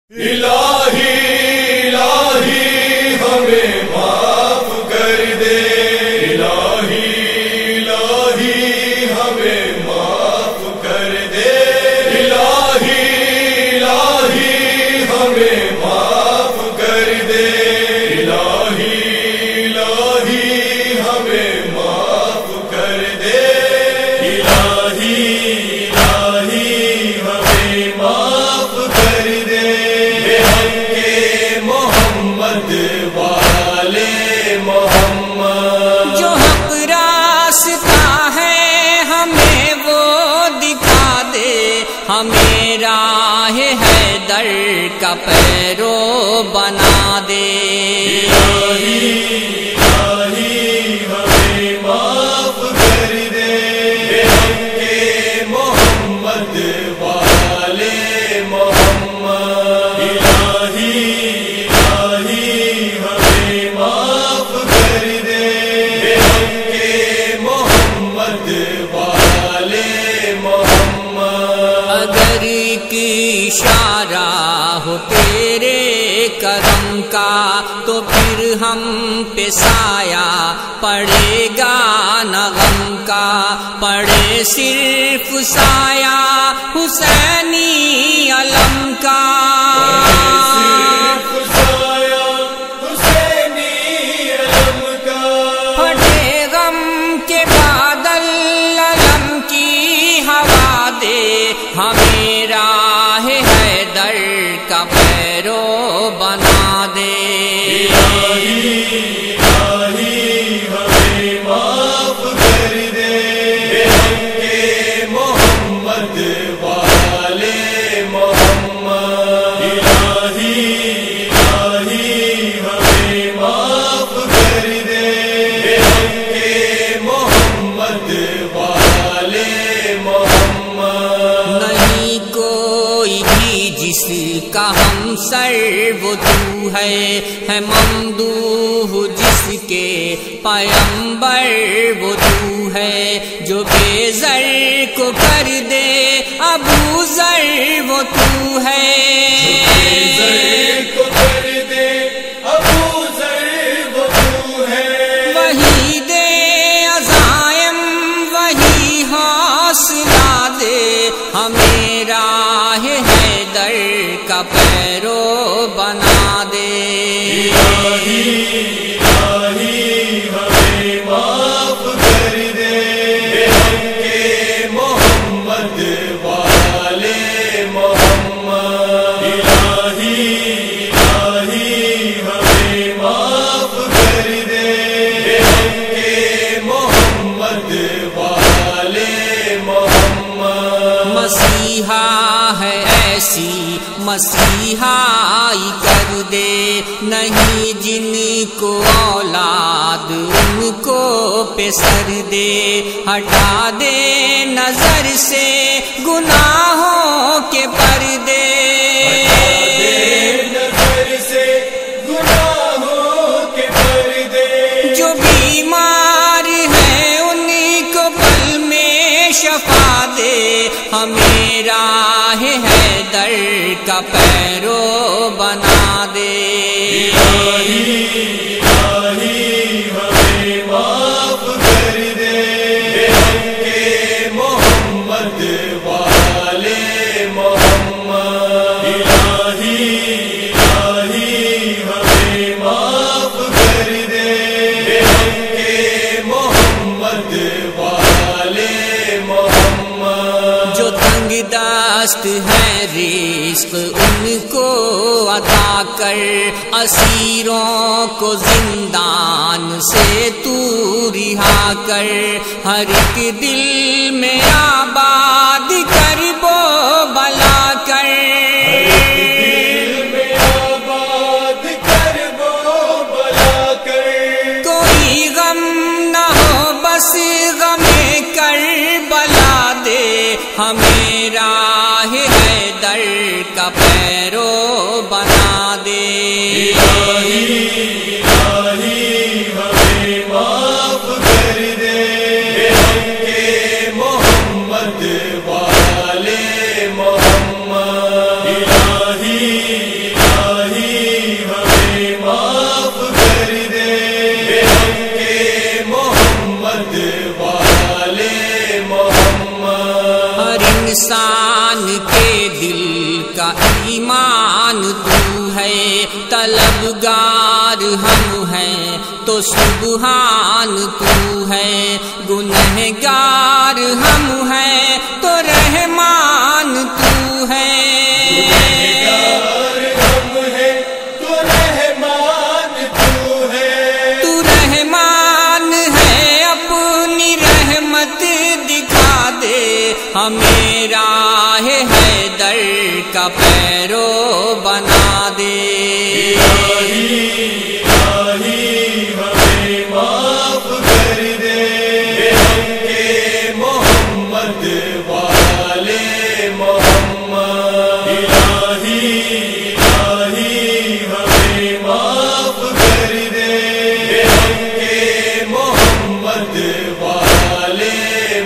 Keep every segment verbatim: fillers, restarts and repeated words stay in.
الہی الہی ہمیں معاف کر دے، الہی الہی ہمیں معاف کر دے، الہی الہی ہمیں معاف کر دے، الہی الہی ہمیں معاف کر دے، الہی الہی ہمیں معاف کر دے، والے محمد جو حق راستہ ہے ہمیں وہ دکھا دے، ہمیں راہ حیدر کا پیرو بنا دے، الہی الہی ہمیں معاف کر دے، ہم کے محمد والے محمد، الہی اشارہ ہو تیرے کرم کا تو پھر ہم پہ سایہ پڑے گا نہ غم کا، پڑے صرف سایہ حسینی علم کا، پھٹے غم کے بادل علم کی ہوا دے، ہمیں راہ حیدر کا پیرو بنا دے، الہی الہی ہمیں معاف کر دے، ہم کے محمد والے محمد، الہی الہی ہمیں معاف کر دے، ہم کے محمد والے محمد، نہیں کوئی بھی جس کا ہم سر وہ تو ہے، ہے ممدوح جس کے پیمبر وہ تو ہے، جو بے زر کو کر دے ابو ذر وہ تو ہے، وہی دے عزائم وہی حوصلہ دے، ہمیں راہ حیدر کا پیرو بنا دے، الہی الہی ہمیں معاف کر دے، ہم کے محمد والے محمد، الہی الہی ہمیں معاف کر دے، ہم کے محمد والے محمد، مسیحا ہے ایسی مسیحائی کر دے، نہیں جن کو اولاد ان کو پہ سر دے، ہٹا دے نظر سے گناہوں کے پردے، جو بیمار ہیں ان کو پل میں شفا دے، ہمیں راہ حیدر کا پیرو بنا دے، الہی الہی ہمیں معاف کر دے، ہم کے محمد والے محمد، الہی الہی ہمیں معاف کر دے، ہم کے محمد والے محمد، جو تنگ دست ہے رزق ان کو عطا کر، اسیروں کو زندان سے تو رہا کر، ہر ایک دل میں آباد کر بو بلا کر، کوئی غم نہ ہو بس غم کر بلا دے، ہمیں راہ حیدر کا پیرو بنا دے، الہی الہی ہمیں معاف کر دے، ہم کے محمد والے محمد، الہی احسان کے دل کا ایمان تو ہے، طلبگار ہم ہیں تو سبحان تو ہے، گنہگار ہم ہیں تو رحمان تو ہے۔ گنہگار ہم ہیں تو رحمان تو ہے، تو رحمان ہے، اپنی رحمت دکھا دے، ہمیں راہ حیدر کا پیرو بنا دے۔ الہی الہی ہمیں معاف کر دے، ہم کے محمد والے محمد۔ الہی الہی ہمیں معاف کر دے، ہم کے محمد والے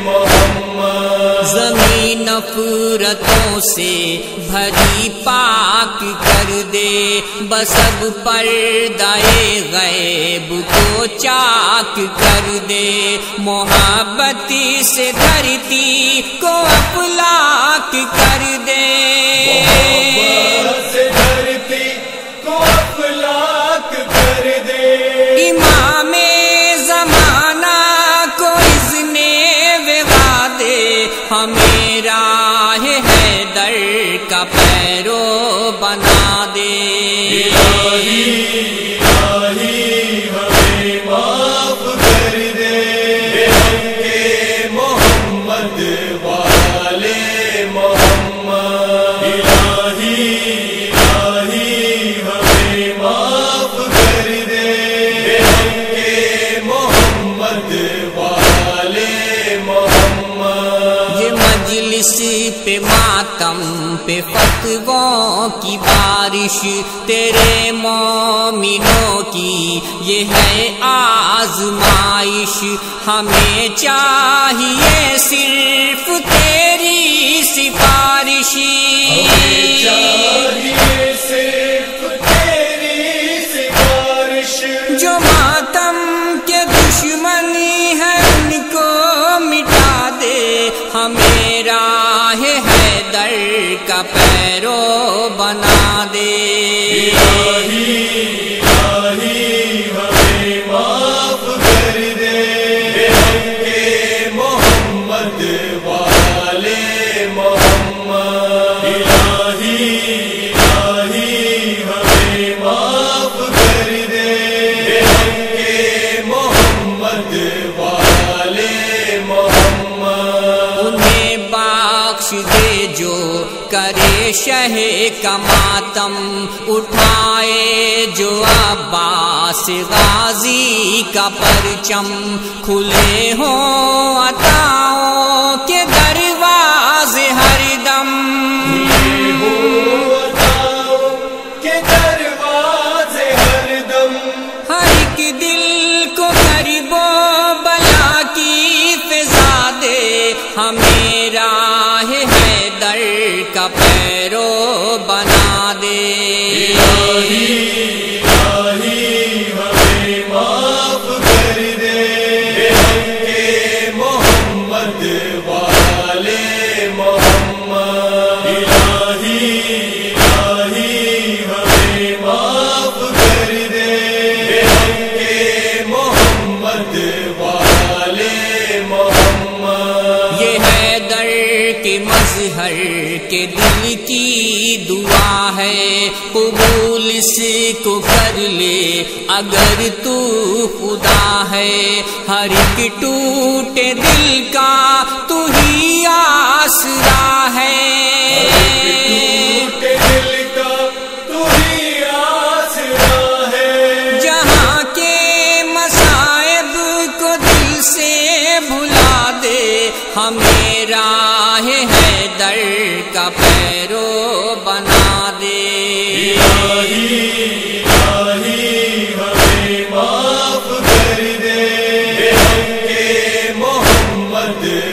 محمد۔ زمین نفرتوں سے بھری پاک کر دے، بس اب پردۂ غیب کو چاک کر دے، محبت سے دھرتی کو افلاک کر دے، محبت سے دھرتی کو افلاک کر دے۔ امام زمانہ کو اذن وغا دے، ہمیں راہ حیدر کا پیرو بنا دے۔ الہی الہی ہمیں معاف کر دے، ہم کے محمد والے محمد۔ الہی الہی ہمیں معاف کر دے، ہم کے محمد والے محمد۔ یہ مجلس پہ ماتم پہ فتووں کی بارش، تیرے مومنوں کی یہ ہے آزمائش، ہمیں چاہیے صرف تیری سفارش، ہمیں چاہیے صرف تیری سفارش۔ جو ماتم کے دشمن ہیں ان کو مٹا دے، ہمیں راہ حیدر کا پیرو بنا دے۔ الہی الہی ہمیں معاف کر دے، ہم کے محمد والے محمد۔ الہی الہی ہمیں معاف کر دے، ہم کے محمد والے محمد۔ انہیں بخش دے جو کرے شہ کا ماتم، اٹھائے جو عباس غازی کا پرچم، کھلے ہوں عطاؤں کے دروازے ہر دم، کے دروازے ہر دم۔ ہر ایک دل کو غریب و بلا کی فضا دے، ہمیں راہ حیدر کا پیرو بنا دے۔ الہی الہی ہمیں معاف کر دے، ہم کے محمد والے محمد۔ الہی الہی ہمیں معاف کر دے، ہم کے محمد والے محمد۔ یہ حیدر کے مظہر کے دل کی دعا ہے، قبول اس کو کر لے اگر تو خدا ہے، ہر ایک ٹوٹے دل کا تو ہی آسرا ہے، ٹوٹے دل کا تو ہی آسرا ہے۔ جہاں کے مصائب کو دل سے بھلا دے، ہمیں راہ حیدر کا پیرو بنا دے۔ الہی الہی ہمیں معاف کر دے، ہم کے محمد